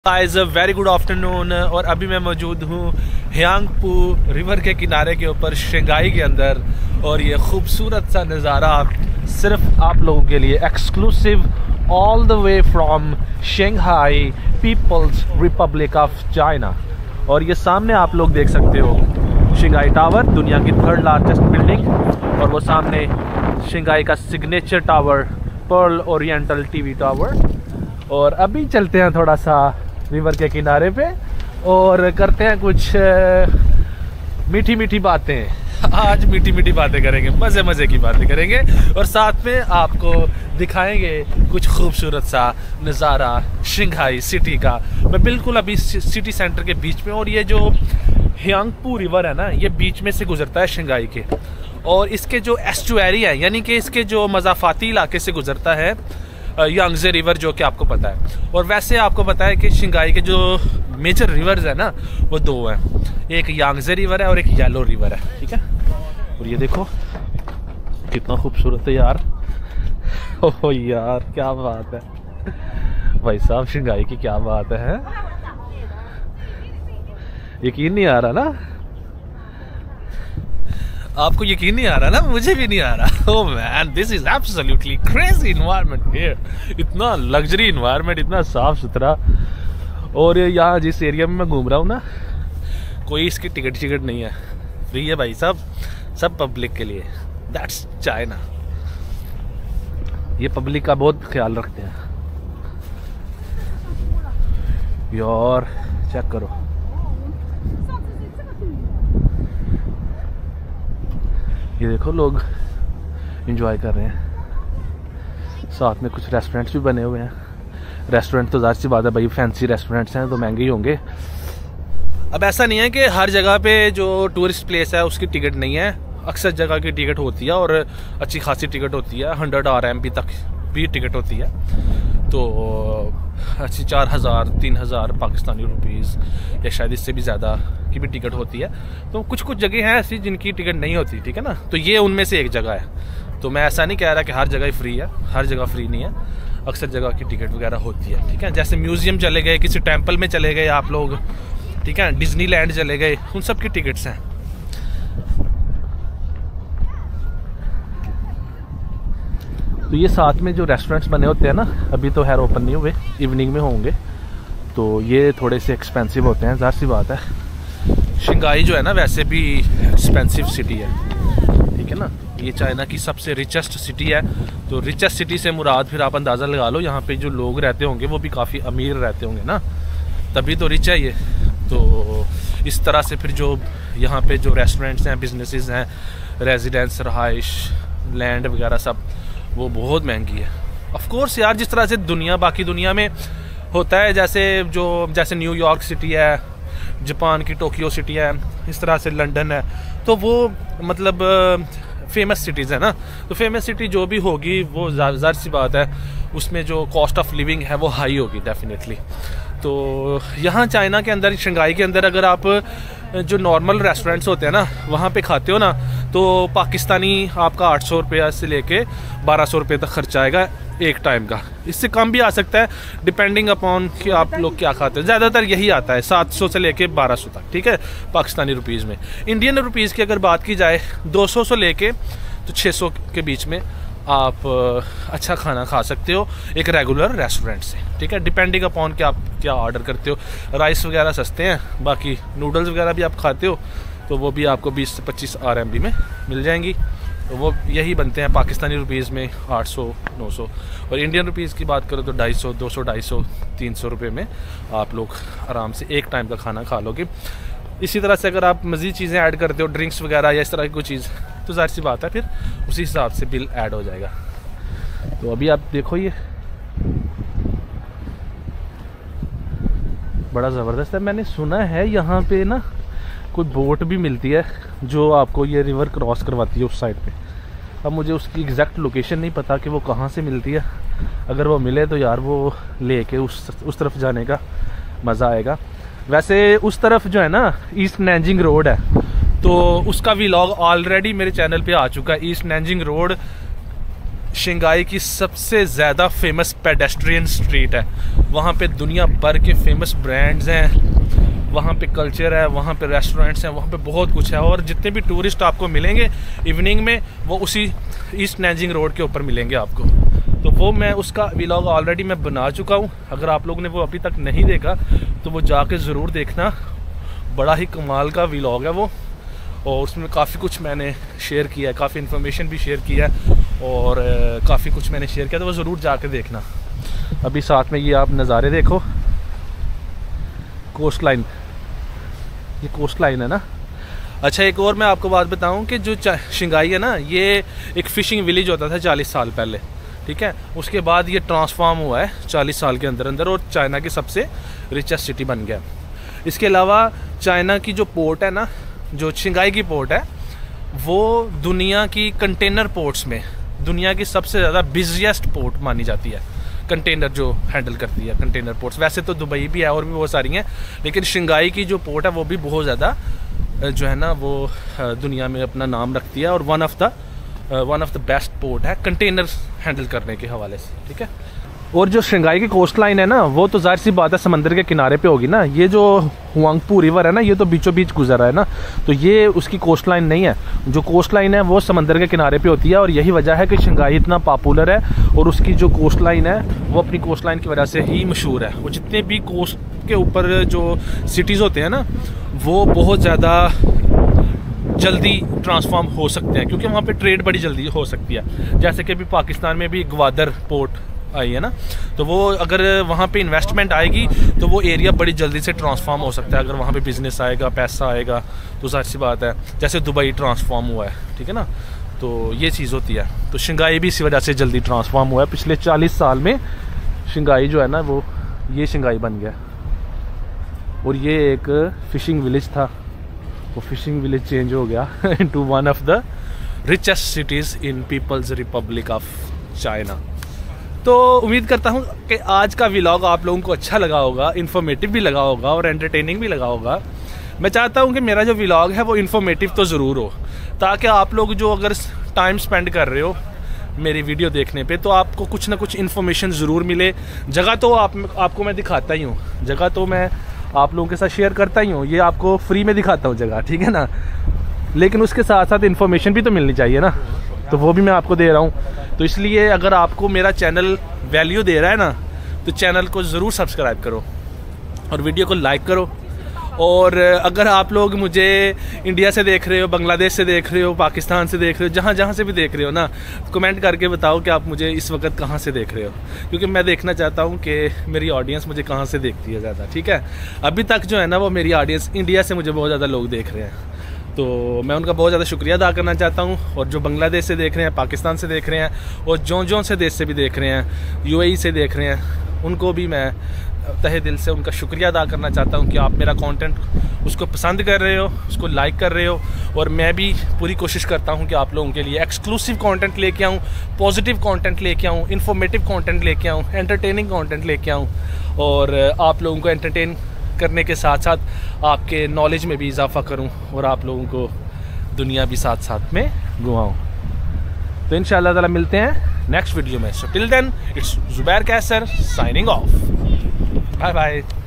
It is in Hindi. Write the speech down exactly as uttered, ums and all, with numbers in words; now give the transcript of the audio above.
Guys a very good afternoon. और अभी मैं मौजूद हूँ ह्यांगपू रिवर के किनारे के ऊपर शंघाई के अंदर, और ये खूबसूरत सा नज़ारा सिर्फ आप लोगों के लिए exclusive all the way from Shanghai People's Republic of China. और ये सामने आप लोग देख सकते हो शंघाई टावर, दुनिया की थर्ड लार्जेस्ट बिल्डिंग, और वो सामने शंघाई का signature tower Perl oriental TV tower. और अभी चलते हैं थोड़ा सा रिवर के किनारे पे और करते हैं कुछ मीठी मीठी बातें। आज मीठी मीठी बातें करेंगे, मज़े मज़े की बातें करेंगे, और साथ में आपको दिखाएंगे कुछ खूबसूरत सा नज़ारा शंघाई सिटी का। मैं बिल्कुल अभी सिटी सेंटर के बीच में, और ये जो ह्यांगपू रिवर है ना, ये बीच में से गुजरता है शंघाई के, और इसके जो एस्टुअरी है यानी कि इसके जो मज़ाफ़ाती इलाके से गुजरता है यांगजे रिवर, जो कि आपको पता है। और वैसे आपको पता है कि शंघाई के जो मेजर रिवर्स है ना, वो दो हैं, एक यांगजे रिवर है और एक येलो रिवर है, ठीक है। और ये देखो कितना खूबसूरत है यार, ओह यार क्या बात है भाई साहब, शंघाई की क्या बात है, यकीन नहीं आ रहा ना आपको, यकीन नहीं आ रहा ना, मुझे भी नहीं आ रहा। Oh man, this is absolutely crazy environment here, इतना लग्जरी इन्वायरमेंट, इतना साफ सुथरा। और यहाँ जिस एरिया में मैं घूम रहा हूँ ना, कोई इसकी टिकट टिकट नहीं है, फ्री है भाई साहब, सब पब्लिक के लिए। दैट्स चाइना, ये पब्लिक का बहुत ख्याल रखते हैं यार। चेक करो, ये देखो लोग एंजॉय कर रहे हैं, साथ में कुछ रेस्टोरेंट्स भी बने हुए हैं। रेस्टोरेंट तो ज़ाहिर सी बात है भाई, फैंसी रेस्टोरेंट्स हैं तो महंगे ही होंगे। अब ऐसा नहीं है कि हर जगह पे जो टूरिस्ट प्लेस है उसकी टिकट नहीं है, अक्सर जगह की टिकट होती है, और अच्छी खासी टिकट होती है, हंड्रेड आर एम बी तक भी टिकट होती है, तो अच्छी चार हज़ार तीन हज़ार पाकिस्तानी रुपीज़ या शायद इससे भी ज़्यादा की भी टिकट होती है। तो कुछ कुछ जगह हैं ऐसी जिनकी टिकट नहीं होती, ठीक है ना, तो ये उनमें से एक जगह है। तो मैं ऐसा नहीं कह रहा कि हर जगह फ्री है, हर जगह फ्री नहीं है, अक्सर जगह की टिकट वगैरह होती है, ठीक है। जैसे म्यूज़ियम चले गए, किसी टेम्पल में चले गए आप लोग, ठीक है, डिज्नीलैंड चले गए, उन सब की टिकट्स हैं। तो ये साथ में जो रेस्टोरेंट्स बने होते हैं ना, अभी तो खैर ओपन नहीं हुए, इवनिंग में होंगे, तो ये थोड़े से एक्सपेंसिव होते हैं, ज़ाहिर सी बात है। शंघाई जो है ना वैसे भी एक्सपेंसिव सिटी है, ठीक है ना, ये चाइना की सबसे रिचेस्ट सिटी है। तो रिचेस्ट सिटी से मुराद फिर आप अंदाज़ा लगा लो, यहाँ पे जो लोग रहते होंगे वो भी काफ़ी अमीर रहते होंगे ना, तभी तो रिच है ये। तो इस तरह से फिर जो यहाँ पे जो रेस्टोरेंट्स हैं, बिजनेसेस हैं, रेजिडेंस, रहाइश, लैंड वगैरह सब, वो बहुत महंगी है। ऑफ कोर्स यार, जिस तरह से दुनिया बाकी दुनिया में होता है, जैसे जो जैसे न्यूयॉर्क सिटी है, जापान की टोक्यो सिटी है, इस तरह से लंदन है, तो वो मतलब फेमस सिटीज़ है ना, तो फेमस सिटी जो भी होगी वो ज़ाहिर सी बात है उसमें जो कॉस्ट ऑफ लिविंग है वो हाई होगी डेफिनेटली। तो यहाँ चाइना के अंदर, शंघाई के अंदर, अगर आप जो नॉर्मल रेस्टोरेंट्स होते हैं ना वहाँ पे खाते हो ना, तो पाकिस्तानी आपका आठ सौ रुपये से लेके बारह सौ रुपये तक खर्चा आएगा एक टाइम का, इससे कम भी आ सकता है डिपेंडिंग अपॉन कि आप लोग क्या खाते हो। ज़्यादातर यही आता है सात सौ से लेके बारह सौ तक, ठीक है, पाकिस्तानी रुपीज़ में। इंडियन रुपीज़ की अगर बात की जाए, दो सौ से लेके तो छः सौ के बीच में आप अच्छा खाना खा सकते हो एक रेगुलर रेस्टोरेंट से, ठीक है, डिपेंडिंग अपॉन कि आप क्या ऑर्डर करते हो। राइस वगैरह सस्ते हैं, बाकी नूडल्स वगैरह भी आप खाते हो तो वो भी आपको बीस से पच्चीस आर एम बी में मिल जाएंगी, तो वो यही बनते हैं पाकिस्तानी रुपीज़ में आठ सौ नौ सौ। और इंडियन रुपीज़ की बात करो तो ढाई सौ दो सौ ढाई सौ तीन सौ रुपये में आप लोग आराम से एक टाइम का खाना खा लोगे। इसी तरह से अगर आप मज़ीद चीज़ें ऐड करते हो, ड्रिंक्स वगैरह या इस तरह की कोई चीज़, तो ज़ाहिर सी बात है फिर उसी हिसाब से बिल ऐड हो जाएगा। तो अभी आप देखो, ये बड़ा ज़बरदस्त है। मैंने सुना है यहाँ पे ना कोई बोट भी मिलती है जो आपको ये रिवर क्रॉस करवाती है उस साइड पे। अब मुझे उसकी एग्जैक्ट लोकेशन नहीं पता कि वो कहाँ से मिलती है, अगर वो मिले तो यार वो लेके उस उस तरफ जाने का मज़ा आएगा। वैसे उस तरफ जो है ना ईस्ट नैंजिंग रोड है, तो उसका व्लॉग ऑलरेडी मेरे चैनल पे आ चुका है। ईस्ट नैंजिंग रोड शंघाई की सबसे ज़्यादा फेमस पेडेस्ट्रियन स्ट्रीट है। वहाँ पे दुनिया भर के फेमस ब्रांड्स हैं, वहाँ पे कल्चर है, वहाँ पे रेस्टोरेंट्स हैं, वहाँ पे बहुत कुछ है। और जितने भी टूरिस्ट आपको मिलेंगे इवनिंग में वो उसी ईस्ट नैंजिंग रोड के ऊपर मिलेंगे आपको। तो वो मैं उसका व्लॉग ऑलरेडी मैं बना चुका हूँ। अगर आप लोगों ने वो अभी तक नहीं देखा तो वो जाके ज़रूर देखना। बड़ा ही कमाल का व्लॉग है वो, और उसमें काफ़ी कुछ मैंने शेयर किया है, काफ़ी इन्फॉर्मेशन भी शेयर किया है, और काफ़ी कुछ मैंने शेयर किया, तो वो ज़रूर जाके देखना। अभी साथ में ये आप नज़ारे देखो, कोस्ट लाइन, ये कोस्ट लाइन है ना। अच्छा, एक और मैं आपको बात बताऊं कि जो शंघाई है ना, ये एक फ़िशिंग विलेज होता था चालीस साल पहले, ठीक है। उसके बाद ये ट्रांसफॉर्म हुआ है चालीस साल के अंदर अंदर और चाइना की सबसे रिचेस्ट सिटी बन गया। इसके अलावा चाइना की जो पोर्ट है ना, जो शंघाई की पोर्ट है, वो दुनिया की कंटेनर पोर्ट्स में दुनिया की सबसे ज़्यादा बिजिएस्ट पोर्ट मानी जाती है, कंटेनर जो हैंडल करती है कंटेनर पोर्ट्स। वैसे तो दुबई भी है और भी बहुत सारी हैं, लेकिन शंघाई की जो पोर्ट है वो भी बहुत ज़्यादा जो है ना वो दुनिया में अपना नाम रखती है, और one of the one of the best port है कंटेनर हैंडल करने के हवाले से, ठीक है। और जो शंघाई की कोस्ट लाइन है ना, वो तो जाहिर सी बात है समंदर के किनारे पे होगी ना। ये जो हुआंगपू रिवर है ना, ये तो बीचों बीच गुजरा है ना, तो ये उसकी कोस्ट लाइन नहीं है। जो कोस्ट लाइन है वो समंदर के किनारे पे होती है, और यही वजह है कि शंघाई इतना पॉपुलर है, और उसकी जो कोस्ट लाइन है वो अपनी कोस्ट लाइन की वजह से ही मशहूर है। वो जितने भी कोस्ट के ऊपर जो सिटीज़ होते हैं ना, वो बहुत ज़्यादा जल्दी ट्रांसफॉर्म हो सकते हैं, क्योंकि वहाँ पे ट्रेड बड़ी जल्दी हो सकती है। जैसे कि अभी पाकिस्तान में भी ग्वादर पोर्ट आई है ना, तो वो अगर वहाँ पे इन्वेस्टमेंट आएगी तो वो एरिया बड़ी जल्दी से ट्रांसफॉर्म हो सकता है। अगर वहाँ पे बिजनेस आएगा, पैसा आएगा, तो जाहिर सी बात है, जैसे दुबई ट्रांसफॉर्म हुआ है, ठीक है ना, तो ये चीज़ होती है। तो शंघाई भी इसी वजह से जल्दी ट्रांसफॉर्म हुआ है। पिछले चालीस साल में शंघाई जो है ना, वो ये शंघाई बन गया। और ये एक फ़िशिंग विलेज था, वो फ़िशिंग विलेज चेंज हो गया into one of the richest cities in People's Republic of China. तो उम्मीद करता हूँ कि आज का व्लॉग आप लोगों को अच्छा लगा होगा, इन्फॉर्मेटिव भी लगा होगा और एंटरटेनिंग भी लगा होगा। मैं चाहता हूँ कि मेरा जो व्लॉग है वो इन्फॉर्मेटिव तो ज़रूर हो, ताकि आप लोग जो अगर टाइम स्पेंड कर रहे हो मेरी वीडियो देखने पे, तो आपको कुछ ना कुछ इन्फॉर्मेशन ज़रूर मिले। जगह तो आप आपको मैं दिखाता ही हूँ, जगह तो मैं आप लोगों के साथ शेयर करता ही हूँ, ये आपको फ्री में दिखाता हूँ जगह, ठीक है ना, लेकिन उसके साथ साथ इन्फॉर्मेशन भी तो मिलनी चाहिए ना, तो वो भी मैं आपको दे रहा हूँ। तो इसलिए अगर आपको मेरा चैनल वैल्यू दे रहा है ना, तो चैनल को ज़रूर सब्सक्राइब करो और वीडियो को लाइक करो। और अगर आप लोग मुझे इंडिया से देख रहे हो, बांग्लादेश से देख रहे हो, पाकिस्तान से देख रहे हो, जहाँ जहाँ से भी देख रहे हो ना, कमेंट करके बताओ कि आप मुझे इस वक्त कहाँ से देख रहे हो, क्योंकि मैं देखना चाहता हूँ कि मेरी ऑडियंस मुझे कहाँ से देखती है ज़्यादा, ठीक है। अभी तक जो है ना वो मेरी ऑडियंस इंडिया से मुझे बहुत ज़्यादा लोग देख रहे हैं, तो मैं उनका बहुत ज़्यादा शुक्रिया अदा करना चाहता हूँ। और जो बांग्लादेश से देख रहे हैं, पाकिस्तान से देख रहे हैं, और जो जो से देश से भी देख रहे हैं, यूएई से देख रहे हैं, उनको भी मैं तहे दिल से उनका शुक्रिया अदा करना चाहता हूँ कि आप मेरा कंटेंट उसको पसंद कर रहे हो, उसको लाइक कर रहे हो। और मैं भी पूरी कोशिश करता हूँ कि आप लोगों के लिए एक्सक्लूसिव कंटेंट लेके आऊँ, पॉजिटिव कंटेंट लेके आऊँ, इन्फॉर्मेटिव कंटेंट लेके आऊँ, एंटरटेनिंग कंटेंट लेके आऊँ, और आप लोगों को एंटरटेन करने के साथ साथ आपके नॉलेज में भी इजाफा करूं, और आप लोगों को दुनिया भी साथ साथ में घुमाऊं। तो इंशाअल्लाह ताला मिलते हैं नेक्स्ट वीडियो में। So till then, it's Zubair Kaiser signing off. Bye bye.